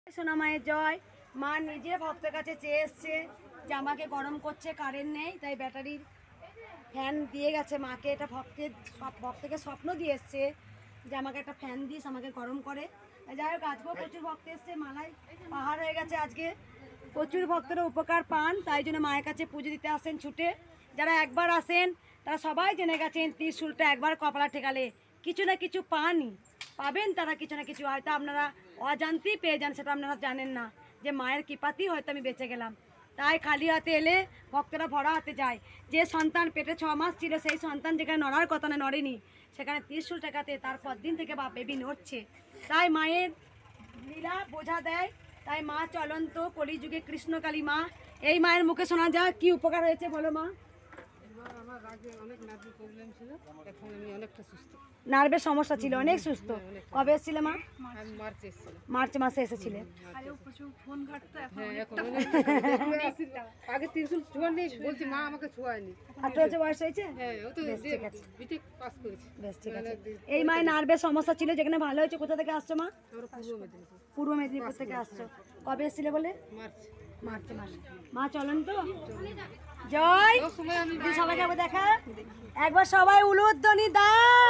সোনা মায়ের জয়। মা নিজে ভক্তের কাছে চেয়ে এসছে যে আমাকে গরম করছে, কারেন্ট নেই, তাই ব্যাটারির ফ্যান দিয়ে গেছে মাকে। এটা ভক্তকে স্বপ্ন দিয়ে এসছে যে আমাকে একটা ফ্যান দিস, আমাকে গরম করে। যাই হোক, আজকেও প্রচুর ভক্ত এসছে, মালায় পাহাড় হয়ে গেছে আজকে। প্রচুর ভক্তরা উপকার পান, তাই জন্য মায়ের কাছে পুজো দিতে আসেন ছুটে। যারা একবার আসেন তারা সবাই জেনে গেছেন ত্রিশূলটা একবার কপালে ঠেকালে কিছু না কিছু পাবেন তারা কিছু না কিছু। হয়তো আপনারা অজান্তেই পেয়ে যান, সেটা আপনারা জানেন না যে মায়ের কৃপাতেই হয়তো আমি বেঁচে গেলাম। তাই খালি হাতে এলে ভক্তরা ভরা হাতে যায়। যে সন্তান পেটে 6 মাস ছিল, সেই সন্তান যেখানে নড়ার কথা না নড়েনি, সেখানে ত্রিশূল ঠেকাতে তারপর দিন থেকে বেবি নড়ছে। তাই মায়ের লীলা বোঝা দেয়। তাই মা চলন্ত কলিযুগে কৃষ্ণকালী মা। এই মায়ের মুখে শোনা যাক কি উপকার হয়েছে, বলো মা। নার্ভের সমস্যা ছিল, অনেক সুস্থ। কবে এসেছিলে মা? মার্চ মাসে এসেছিলে। এই মায়ের নার্ভের সমস্যা ছিল, যেখানে ভালো হয়েছে। কোথা থেকে আসছো মা? পূর্ব মেদিনীপুর থেকে আসছো। কবে এসেছিলে বলে? মার্চ মাসে। মা চলেন তো জয়। সবাইকে দেখা একবার, সবাই উলুধ্বনি দাও।